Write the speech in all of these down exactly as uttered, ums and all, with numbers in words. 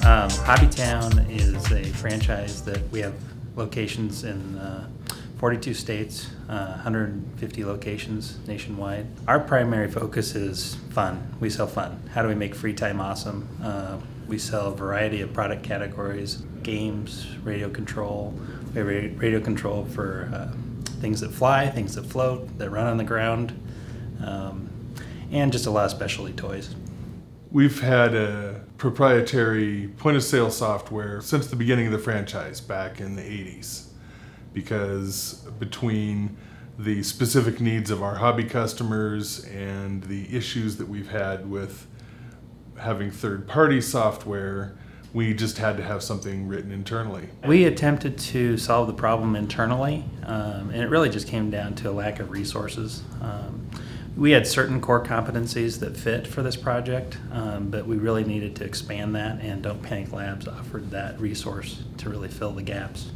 Um, HobbyTown is a franchise that we have locations in uh, forty-two states, uh, one hundred fifty locations nationwide. Our primary focus is fun. We sell fun. How do we make free time awesome? Uh, we sell a variety of product categories, games, radio control. We have radio control for uh, things that fly, things that float, that run on the ground, um, and just a lot of specialty toys. We've had a proprietary point-of-sale software since the beginning of the franchise back in the eighties, because between the specific needs of our hobby customers and the issues that we've had with having third-party software, we just had to have something written internally. We attempted to solve the problem internally, um, and it really just came down to a lack of resources. Um, we had certain core competencies that fit for this project, um, but we really needed to expand that, and Don't Panic Labs offered that resource to really fill the gaps.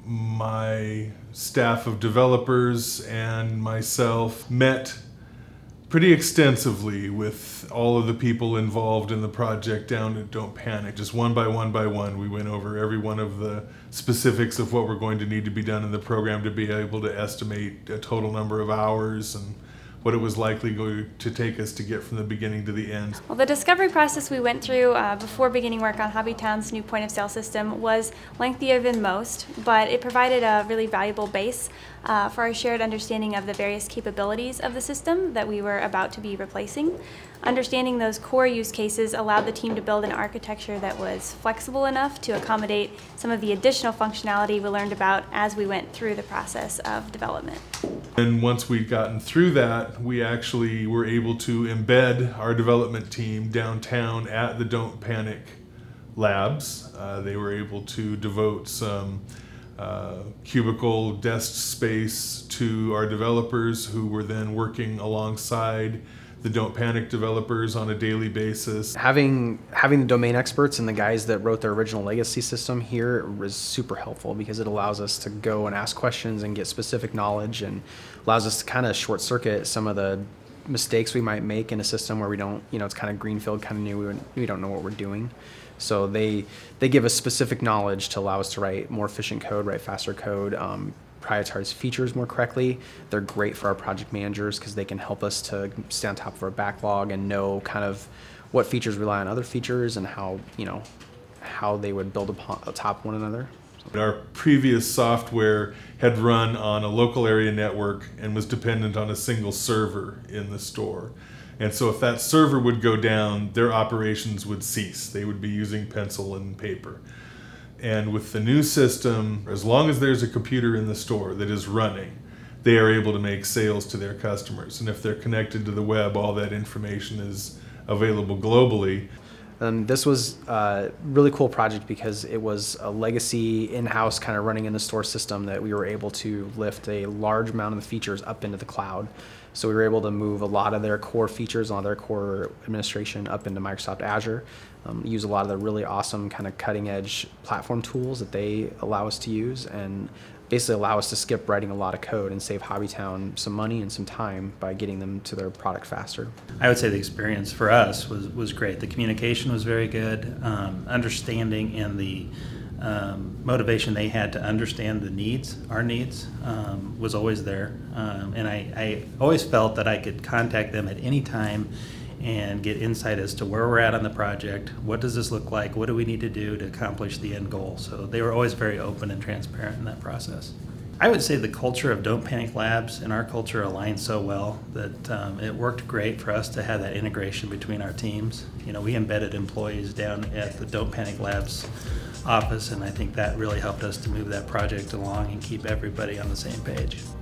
My staff of developers and myself met pretty extensively with all of the people involved in the project down at Don't Panic. Just one by one by one, we went over every one of the specifics of what we're going to need to be done in the program to be able to estimate a total number of hours and what it was likely going to take us to get from the beginning to the end. Well, the discovery process we went through uh, before beginning work on HobbyTown's new point of sale system was lengthier than most, but it provided a really valuable base uh, for our shared understanding of the various capabilities of the system that we were about to be replacing. Understanding those core use cases allowed the team to build an architecture that was flexible enough to accommodate some of the additional functionality we learned about as we went through the process of development. And once we'd gotten through that, we actually were able to embed our development team downtown at the Don't Panic Labs. Uh, they were able to devote some uh, cubicle desk space to our developers, who were then working alongside the Don't Panic developers on a daily basis. Having having the domain experts and the guys that wrote the original legacy system here was super helpful, because it allows us to go and ask questions and get specific knowledge, and allows us to kind of short circuit some of the mistakes we might make in a system where we don't, you know, it's kind of greenfield, kind of new, we, we don't know what we're doing. So they they give us specific knowledge to allow us to write more efficient code, write faster code, um, prioritize features more correctly. They're great for our project managers because they can help us to stay on top of our backlog and know kind of what features rely on other features and how, you know, how they would build upon atop one another. Our previous software had run on a local area network and was dependent on a single server in the store. And so if that server would go down, their operations would cease. They would be using pencil and paper. And with the new system, as long as there's a computer in the store that is running, they are able to make sales to their customers. And if they're connected to the web, all that information is available globally. Um, this was a really cool project because it was a legacy in-house kind of running in the store system that we were able to lift a large amount of the features up into the cloud. So we were able to move a lot of their core features, a lot of their core administration up into Microsoft Azure. Um, use a lot of the really awesome kind of cutting edge platform tools that they allow us to use, and basically allow us to skip writing a lot of code and save HobbyTown some money and some time by getting them to their product faster. I would say the experience for us was, was great. The communication was very good. Um, understanding and the um, motivation they had to understand the needs, our needs, um, was always there. Um, and I, I always felt that I could contact them at any time and get insight as to where we're at on the project, what does this look like, what do we need to do to accomplish the end goal. So they were always very open and transparent in that process. I would say the culture of Don't Panic Labs and our culture aligned so well that um, it worked great for us to have that integration between our teams. You know, we embedded employees down at the Don't Panic Labs office, and I think that really helped us to move that project along and keep everybody on the same page.